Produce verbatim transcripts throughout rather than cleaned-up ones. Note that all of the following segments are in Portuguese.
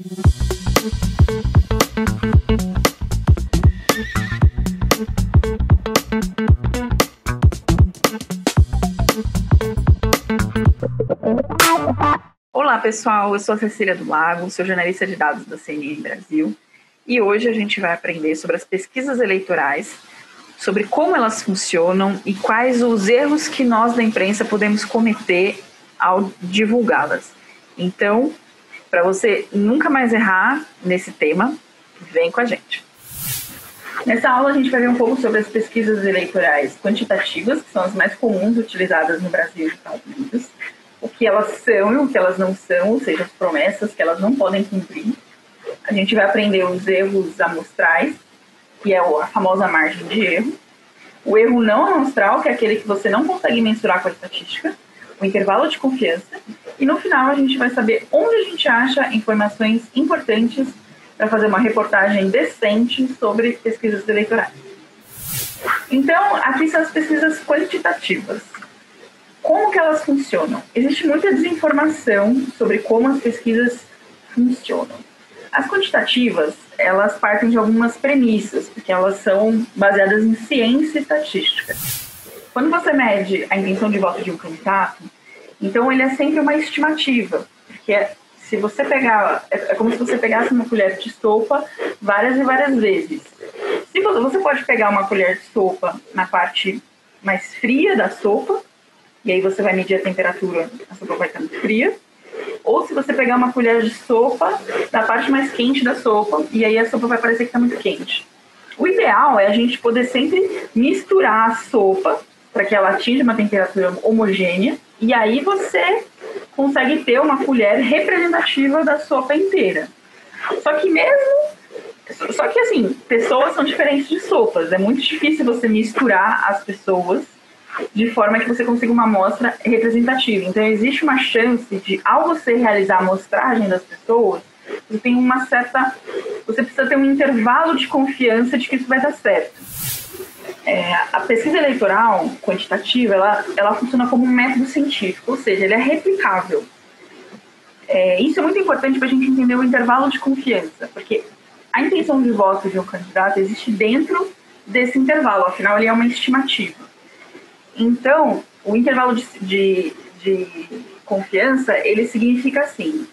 Olá pessoal, eu sou a Cecília do Lago, sou jornalista de dados da C N N Brasil e hoje a gente vai aprender sobre as pesquisas eleitorais, sobre como elas funcionam e quais os erros que nós da imprensa podemos cometer ao divulgá-las. Então, para você nunca mais errar nesse tema, vem com a gente. Nessa aula a gente vai ver um pouco sobre as pesquisas eleitorais quantitativas, que são as mais comuns utilizadas no Brasil e nos Estados Unidos, o que elas são e o que elas não são, ou seja, as promessas que elas não podem cumprir. A gente vai aprender os erros amostrais, que é a famosa margem de erro, o erro não amostral, que é aquele que você não consegue mensurar com a estatística, o intervalo de confiança, e no final a gente vai saber onde a gente acha informações importantes para fazer uma reportagem decente sobre pesquisas eleitorais. Então, aqui são as pesquisas quantitativas. Como que elas funcionam? Existe muita desinformação sobre como as pesquisas funcionam. As quantitativas, elas partem de algumas premissas, porque elas são baseadas em ciência e estatística. Quando você mede a intenção de voto de um candidato, então ele é sempre uma estimativa, porque se você pegar, é como se você pegasse uma colher de sopa várias e várias vezes. Se você, você pode pegar uma colher de sopa na parte mais fria da sopa, e aí você vai medir a temperatura, a sopa vai estar muito fria. Ou se você pegar uma colher de sopa da parte mais quente da sopa, e aí a sopa vai parecer que está muito quente. O ideal é a gente poder sempre misturar a sopa para que ela atinja uma temperatura homogênea, e aí você consegue ter uma colher representativa da sopa inteira. Só que mesmo... Só que assim, pessoas são diferentes de sopas. É muito difícil você misturar as pessoas de forma que você consiga uma amostra representativa. Então, existe uma chance de, ao você realizar a amostragem das pessoas, você tem uma certa... Você precisa ter um intervalo de confiança de que isso vai dar certo. É, a pesquisa eleitoral quantitativa, ela, ela funciona como um método científico, ou seja, ele é replicável. É, isso é muito importante para a gente entender o intervalo de confiança, porque a intenção de voto de um candidato existe dentro desse intervalo, afinal, ele é uma estimativa. Então, o intervalo de, de, de confiança, ele significa assim,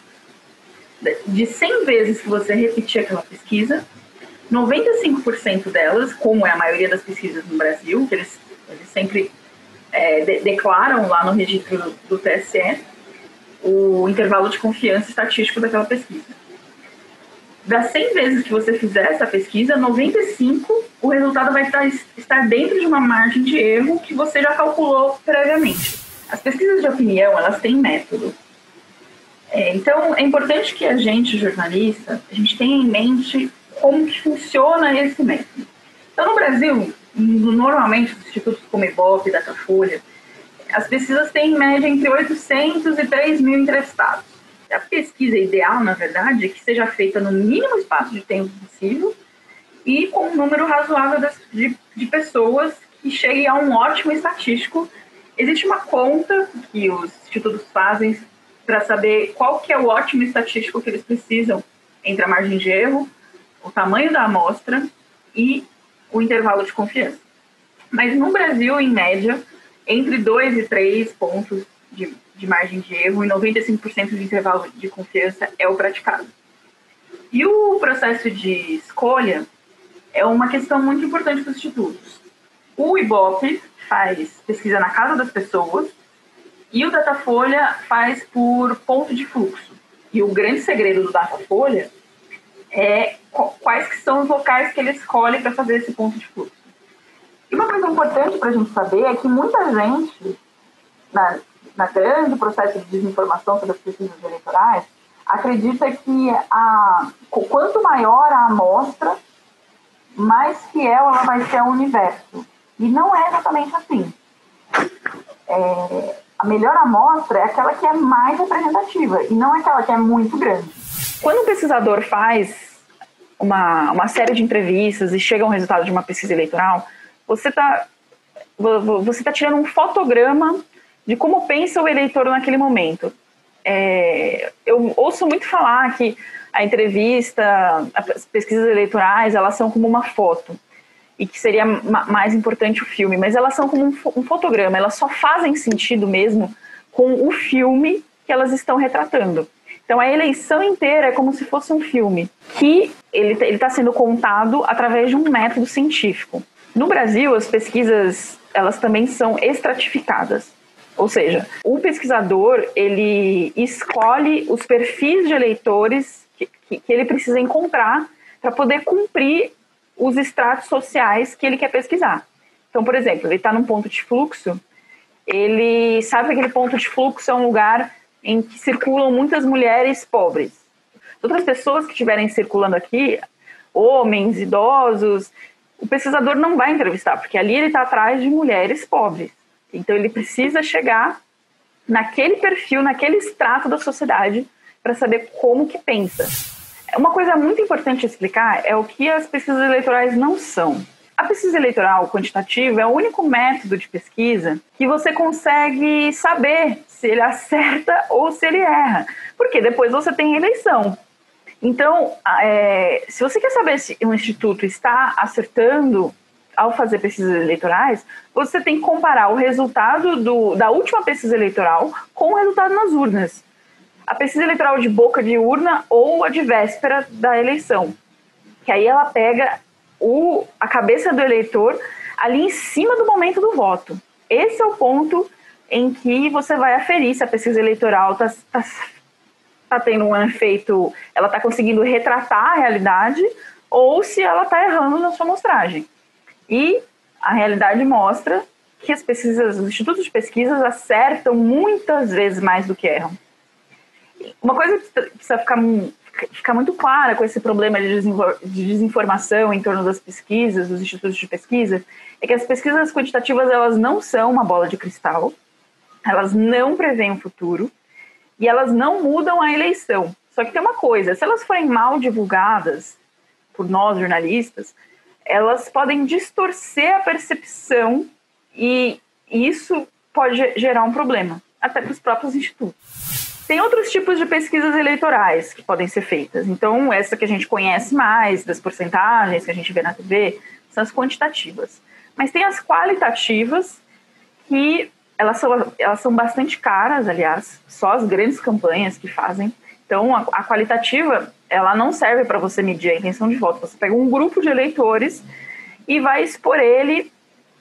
de cem vezes que você repetir aquela pesquisa, noventa e cinco por cento delas, como é a maioria das pesquisas no Brasil, que eles, eles sempre é, de, declaram lá no registro do, do T S E, o intervalo de confiança estatístico daquela pesquisa. Das cem vezes que você fizer essa pesquisa, noventa e cinco, o resultado vai estar, estar dentro de uma margem de erro que você já calculou previamente. As pesquisas de opinião, elas têm método. É, então, é importante que a gente, jornalista, a gente tenha em mente como que funciona esse método. Então, no Brasil, normalmente, os institutos como Ibope, Datafolha, as pesquisas têm em média entre oitocentos e três mil entrevistados. A pesquisa ideal, na verdade, é que seja feita no mínimo espaço de tempo possível e com um número razoável de, de pessoas que cheguem a um ótimo estatístico. Existe uma conta que os institutos fazem para saber qual que é o ótimo estatístico que eles precisam entre a margem de erro, o tamanho da amostra e o intervalo de confiança. Mas no Brasil, em média, entre dois e três pontos de de margem de erro e noventa e cinco por cento de intervalo de confiança é o praticado. E o processo de escolha é uma questão muito importante para os institutos. O Ibope faz pesquisa na casa das pessoas e o Datafolha faz por ponto de fluxo. E o grande segredo do Datafolha é quais que são os locais que ele escolhe para fazer esse ponto de fluxo. E uma coisa importante para a gente saber é que muita gente, na na grande processo de desinformação sobre as pesquisas eleitorais, acredita que a, quanto maior a amostra, mais fiel ela vai ser ao universo. E não é exatamente assim. É, a melhor amostra é aquela que é mais representativa, e não aquela que é muito grande. Quando um pesquisador faz uma, uma série de entrevistas e chega a um resultado de uma pesquisa eleitoral, você está você tá tirando um fotograma de como pensa o eleitor naquele momento. É, eu ouço muito falar que a entrevista, as pesquisas eleitorais, elas são como uma foto, e que seria mais importante o filme, mas elas são como um fotograma, elas só fazem sentido mesmo com o filme que elas estão retratando. Então a eleição inteira é como se fosse um filme, que ele está sendo contado através de um método científico. No Brasil, as pesquisas, elas também são estratificadas. Ou seja, o pesquisador, ele escolhe os perfis de eleitores que, que, que ele precisa encontrar para poder cumprir os estratos sociais que ele quer pesquisar. Então, por exemplo, ele está num ponto de fluxo, ele sabe que aquele ponto de fluxo é um lugar em que circulam muitas mulheres pobres. Outras pessoas que estiverem circulando aqui, homens, idosos, o pesquisador não vai entrevistar, porque ali ele está atrás de mulheres pobres. Então ele precisa chegar naquele perfil, naquele extrato da sociedade para saber como que pensa. Uma coisa muito importante explicar é o que as pesquisas eleitorais não são. A pesquisa eleitoral quantitativa é o único método de pesquisa que você consegue saber se ele acerta ou se ele erra, porque depois você tem eleição. Então, é, se você quer saber se um instituto está acertando ao fazer pesquisas eleitorais, você tem que comparar o resultado do, da última pesquisa eleitoral com o resultado nas urnas. A pesquisa eleitoral de boca de urna ou a de véspera da eleição, que aí ela pega o, a cabeça do eleitor ali em cima do momento do voto. Esse é o ponto em que você vai aferir se a pesquisa eleitoral está tá, tá tendo um efeito, ela está conseguindo retratar a realidade ou se ela está errando na sua amostragem. E a realidade mostra que as pesquisas, os institutos de pesquisas acertam muitas vezes mais do que erram. Uma coisa que precisa ficar, ficar muito clara com esse problema de desinformação em torno das pesquisas, dos institutos de pesquisa, é que as pesquisas quantitativas, elas não são uma bola de cristal, elas não preveem o futuro e elas não mudam a eleição. Só que tem uma coisa, se elas forem mal divulgadas por nós, jornalistas, elas podem distorcer a percepção e isso pode gerar um problema, até para os próprios institutos. Tem outros tipos de pesquisas eleitorais que podem ser feitas. Então, essa que a gente conhece mais, das porcentagens que a gente vê na T V, são as quantitativas. Mas tem as qualitativas, que elas são, elas são bastante caras, aliás, só as grandes campanhas que fazem. Então, a, a qualitativa, ela não serve para você medir a intenção de voto. Você pega um grupo de eleitores e vai expor ele.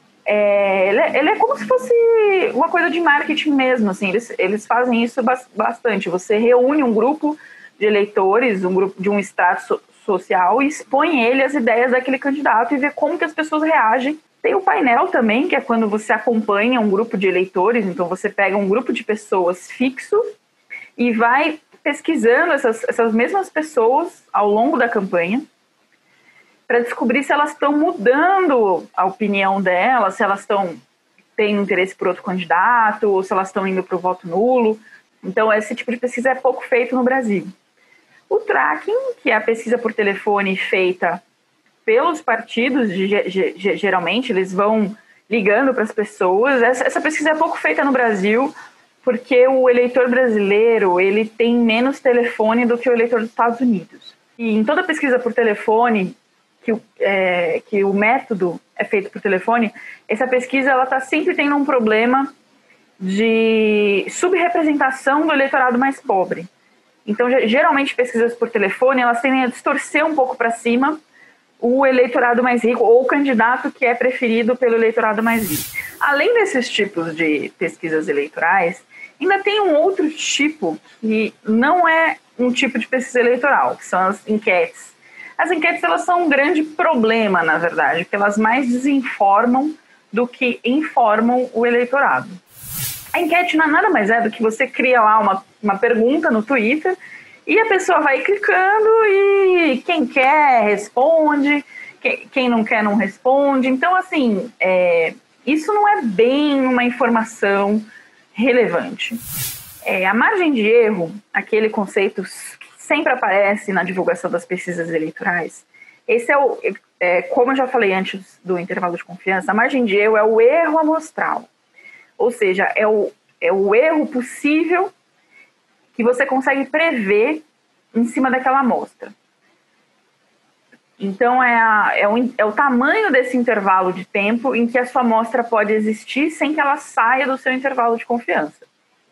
É, ele, é, ele é como se fosse uma coisa de marketing mesmo, assim, eles, eles fazem isso bastante. Você reúne um grupo de eleitores, um grupo de um extrato so, social e expõe ele as ideias daquele candidato e vê como que as pessoas reagem. Tem o painel também, que é quando você acompanha um grupo de eleitores, então você pega um grupo de pessoas fixo e vai pesquisando essas, essas mesmas pessoas ao longo da campanha para descobrir se elas estão mudando a opinião delas, se elas estão tendo interesse por outro candidato, ou se elas estão indo para o voto nulo. Então, esse tipo de pesquisa é pouco feito no Brasil. O tracking, que é a pesquisa por telefone feita pelos partidos, de, de, de, geralmente, eles vão ligando para as pessoas. Essa, essa pesquisa é pouco feita no Brasil, porque o eleitor brasileiro ele tem menos telefone do que o eleitor dos Estados Unidos. E em toda pesquisa por telefone, que o, é, que o método é feito por telefone, essa pesquisa ela está sempre tendo um problema de subrepresentação do eleitorado mais pobre. Então, geralmente, pesquisas por telefone, elas tendem a distorcer um pouco para cima o eleitorado mais rico ou o candidato que é preferido pelo eleitorado mais rico. Além desses tipos de pesquisas eleitorais, ainda tem um outro tipo que não é um tipo de pesquisa eleitoral, que são as enquetes. As enquetes, elas são um grande problema, na verdade, porque elas mais desinformam do que informam o eleitorado. A enquete não é nada mais é do que você cria lá uma, uma pergunta no Twitter e a pessoa vai clicando e quem quer responde, quem, quem não quer não responde. Então, assim, é, isso não é bem uma informação relevante. É, a margem de erro, aquele conceito sempre aparece na divulgação das pesquisas eleitorais. Esse é o, é, como eu já falei antes do intervalo de confiança, a margem de erro é o erro amostral. Ou seja, é o, é o erro possível que você consegue prever em cima daquela amostra. Então, é, a, é, o, é o tamanho desse intervalo de tempo em que a sua amostra pode existir sem que ela saia do seu intervalo de confiança.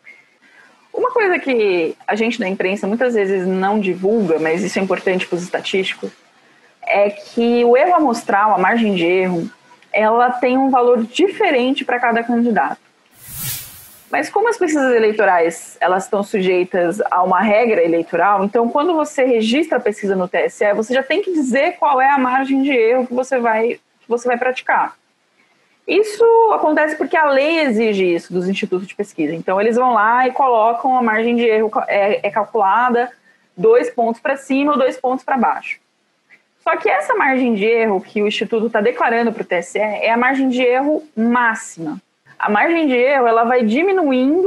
Uma coisa que a gente da imprensa muitas vezes não divulga, mas isso é importante para os estatísticos, é que o erro amostral, a margem de erro, ela tem um valor diferente para cada candidato. Mas como as pesquisas eleitorais elas estão sujeitas a uma regra eleitoral, então quando você registra a pesquisa no T S E, você já tem que dizer qual é a margem de erro que você vai, que você vai praticar. Isso acontece porque a lei exige isso dos institutos de pesquisa. Então eles vão lá e colocam a margem de erro, é, é calculada dois pontos para cima ou dois pontos para baixo. Só que essa margem de erro que o Instituto está declarando para o T S E é a margem de erro máxima. A margem de erro ela vai diminuindo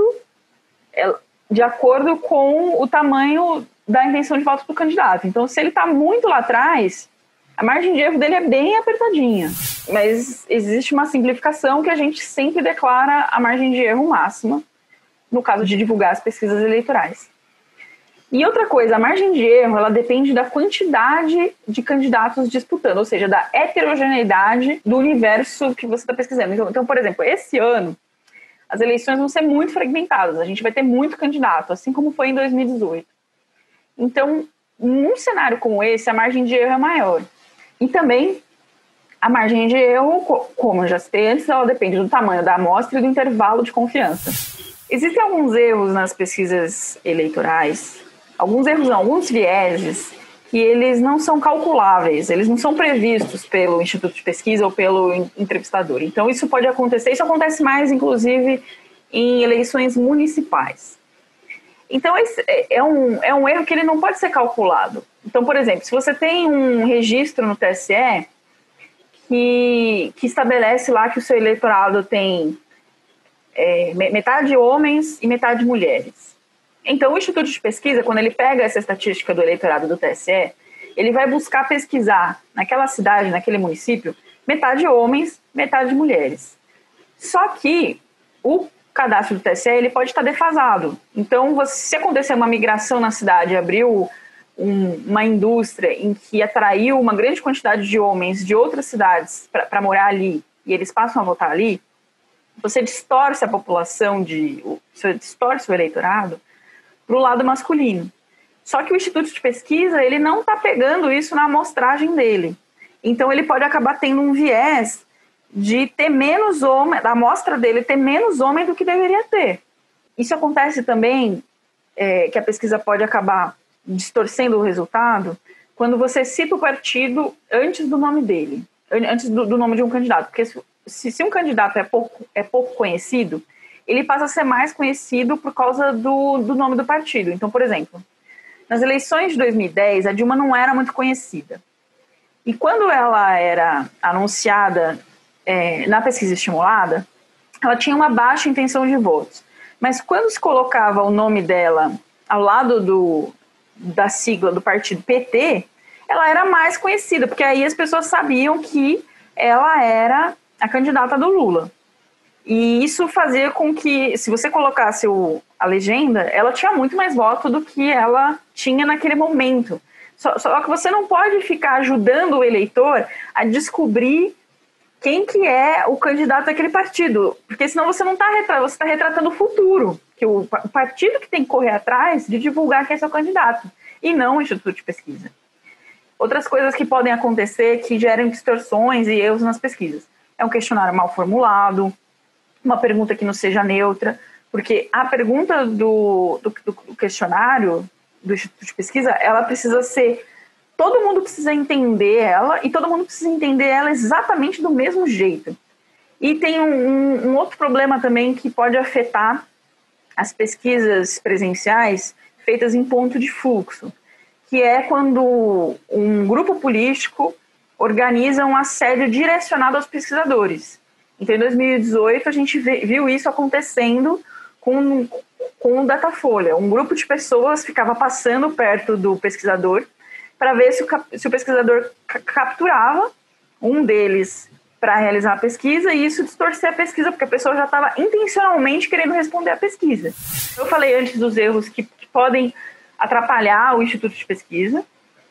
de acordo com o tamanho da intenção de voto do candidato. Então, se ele está muito lá atrás, a margem de erro dele é bem apertadinha. Mas existe uma simplificação que a gente sempre declara a margem de erro máxima no caso de divulgar as pesquisas eleitorais. E outra coisa, a margem de erro ela depende da quantidade de candidatos disputando, ou seja, da heterogeneidade do universo que você está pesquisando. Então, então, por exemplo, esse ano, as eleições vão ser muito fragmentadas, a gente vai ter muito candidato, assim como foi em dois mil e dezoito. Então, num cenário como esse, a margem de erro é maior. E também, a margem de erro, como eu já citei antes, ela depende do tamanho da amostra e do intervalo de confiança. Existem alguns erros nas pesquisas eleitorais, alguns erros, não, alguns vieses, que eles não são calculáveis, eles não são previstos pelo Instituto de Pesquisa ou pelo entrevistador. Então, isso pode acontecer, isso acontece mais, inclusive, em eleições municipais. Então, esse é um, é um erro que ele não pode ser calculado. Então, por exemplo, se você tem um registro no T S E que, que estabelece lá que o seu eleitorado tem é, metade homens e metade mulheres, então, o Instituto de Pesquisa, quando ele pega essa estatística do eleitorado do T S E, ele vai buscar pesquisar naquela cidade, naquele município, metade homens, metade mulheres. Só que o cadastro do T S E ele pode estar defasado. Então, você, se acontecer uma migração na cidade, abriu um, uma indústria em que atraiu uma grande quantidade de homens de outras cidades para morar ali, e eles passam a votar ali, você distorce a população, de, você distorce o eleitorado para o lado masculino. Só que o Instituto de Pesquisa ele não está pegando isso na amostragem dele. Então ele pode acabar tendo um viés de ter menos homem, da amostra dele ter menos homem do que deveria ter. Isso acontece também, é, que a pesquisa pode acabar distorcendo o resultado, quando você cita o partido antes do nome dele, antes do, do nome de um candidato. Porque se, se um candidato é pouco, é pouco conhecido, ele passa a ser mais conhecido por causa do, do nome do partido. Então, por exemplo, nas eleições de dois mil e dez, a Dilma não era muito conhecida. E quando ela era anunciada é, na pesquisa estimulada, ela tinha uma baixa intenção de votos. Mas quando se colocava o nome dela ao lado do, da sigla do partido P T, ela era mais conhecida, porque aí as pessoas sabiam que ela era a candidata do Lula. E isso fazia com que, se você colocasse o, a legenda, ela tinha muito mais voto do que ela tinha naquele momento. Só, só que você não pode ficar ajudando o eleitor a descobrir quem que é o candidato daquele partido, porque senão você não está retratando, você está retratando o futuro, que o, o partido que tem que correr atrás de divulgar quem é seu candidato, e não o Instituto de Pesquisa. Outras coisas que podem acontecer que geram distorções e erros nas pesquisas. É um questionário mal formulado, uma pergunta que não seja neutra, porque a pergunta do, do, do questionário do Instituto de Pesquisa, ela precisa ser, todo mundo precisa entender ela e todo mundo precisa entender ela exatamente do mesmo jeito. E tem um, um, um outro problema também que pode afetar as pesquisas presenciais feitas em ponto de fluxo, que é quando um grupo político organiza um assédio direcionado aos pesquisadores. Então, em dois mil e dezoito, a gente viu isso acontecendo com, com o Datafolha. Um grupo de pessoas ficava passando perto do pesquisador para ver se o, se o pesquisador capturava um deles para realizar a pesquisa, e isso distorcer a pesquisa, porque a pessoa já estava intencionalmente querendo responder à pesquisa. Eu falei antes dos erros que, que podem atrapalhar o instituto de pesquisa.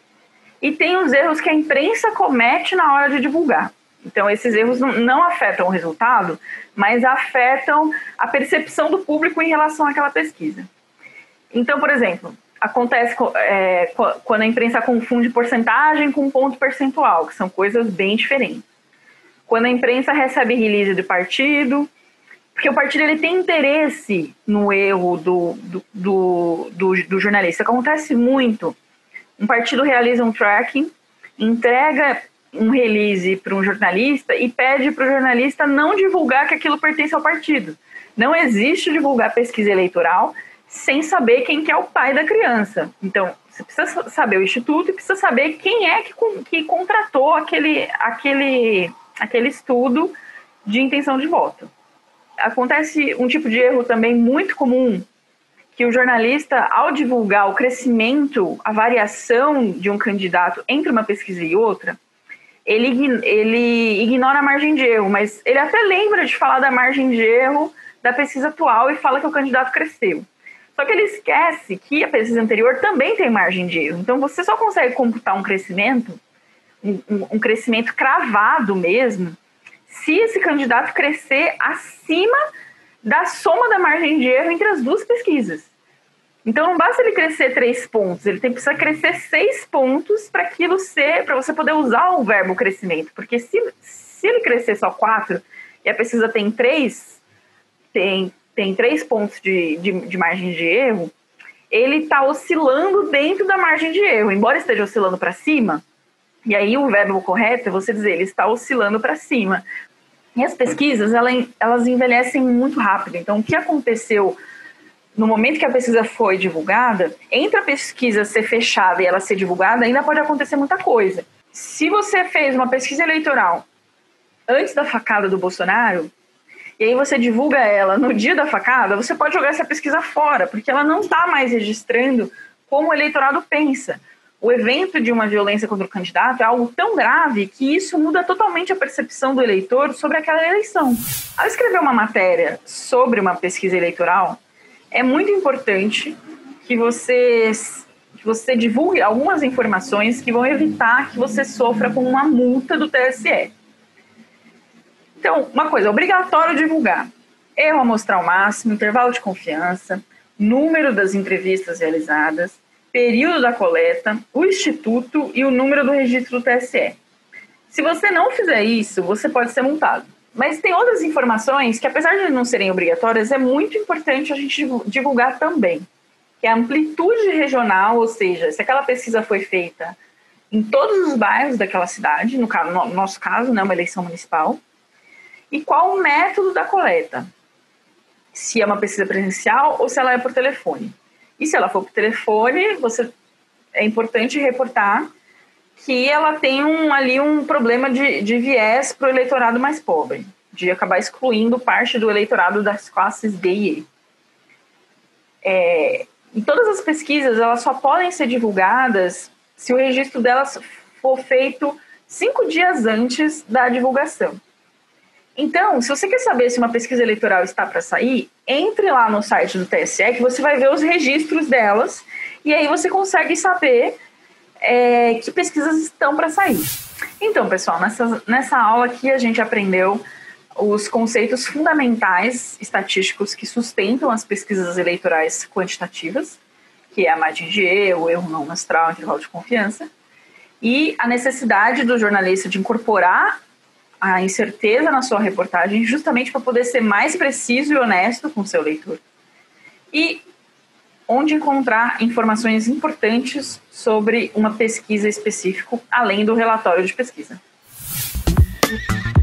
E tem os erros que a imprensa comete na hora de divulgar. Então, esses erros não, não afetam o resultado, mas afetam a percepção do público em relação àquela pesquisa. Então, por exemplo, acontece é, quando a imprensa confunde porcentagem com ponto percentual, que são coisas bem diferentes. Quando a imprensa recebe release do partido, porque o partido ele tem interesse no erro do, do, do, do, do jornalista. Acontece muito. Um partido realiza um tracking, entrega um release para um jornalista e pede para o jornalista não divulgar que aquilo pertence ao partido. Não existe divulgar pesquisa eleitoral sem saber quem que é o pai da criança. Então, você precisa saber o instituto e precisa saber quem é que, que contratou aquele, aquele, aquele estudo de intenção de voto. Acontece um tipo de erro também muito comum, que o jornalista, ao divulgar o crescimento, a variação de um candidato entre uma pesquisa e outra, ele, ele ignora a margem de erro, mas ele até lembra de falar da margem de erro da pesquisa atual e fala que o candidato cresceu. Só que ele esquece que a pesquisa anterior também tem margem de erro. Então, você só consegue computar um crescimento, um, um crescimento cravado mesmo, se esse candidato crescer acima da soma da margem de erro entre as duas pesquisas. Então, não basta ele crescer três pontos, ele tem, precisa crescer seis pontos para aquilo ser, para você poder usar o verbo crescimento. Porque se, se ele crescer só quatro e a pesquisa tem três, tem, tem três pontos de, de, de margem de erro, ele está oscilando dentro da margem de erro. Embora esteja oscilando para cima, e aí o verbo correto é você dizer, ele está oscilando para cima. E as pesquisas, elas, elas envelhecem muito rápido. Então, o que aconteceu no momento que a pesquisa foi divulgada, entre a pesquisa ser fechada e ela ser divulgada, ainda pode acontecer muita coisa. Se você fez uma pesquisa eleitoral antes da facada do Bolsonaro, e aí você divulga ela no dia da facada, você pode jogar essa pesquisa fora, porque ela não está mais registrando como o eleitorado pensa. O evento de uma violência contra o candidato é algo tão grave que isso muda totalmente a percepção do eleitor sobre aquela eleição. Ao escrever uma matéria sobre uma pesquisa eleitoral, é muito importante que você, que você divulgue algumas informações que vão evitar que você sofra com uma multa do T S E. Então, uma coisa, é obrigatório divulgar erro amostral máximo, intervalo de confiança, número das entrevistas realizadas, período da coleta, o instituto e o número do registro do T S E. Se você não fizer isso, você pode ser multado. Mas tem outras informações que, apesar de não serem obrigatórias, é muito importante a gente divulgar também, que é a amplitude regional, ou seja, se aquela pesquisa foi feita em todos os bairros daquela cidade, no, caso, no nosso caso, né, uma eleição municipal, e qual o método da coleta, se é uma pesquisa presencial ou se ela é por telefone. E se ela for por telefone, você, é importante reportar que ela tem um, ali um problema de, de viés para o eleitorado mais pobre, de acabar excluindo parte do eleitorado das classes B e E. É, e todas as pesquisas elas só podem ser divulgadas se o registro delas for feito cinco dias antes da divulgação. Então, se você quer saber se uma pesquisa eleitoral está para sair, entre lá no site do T S E que você vai ver os registros delas e aí você consegue saber é, que pesquisas estão para sair. Então, pessoal, nessa, nessa aula aqui a gente aprendeu os conceitos fundamentais estatísticos que sustentam as pesquisas eleitorais quantitativas, que é a margem de erro, o erro não amostral, o intervalo de confiança, e a necessidade do jornalista de incorporar a incerteza na sua reportagem justamente para poder ser mais preciso e honesto com o seu leitor. E onde encontrar informações importantes sobre uma pesquisa específica, além do relatório de pesquisa.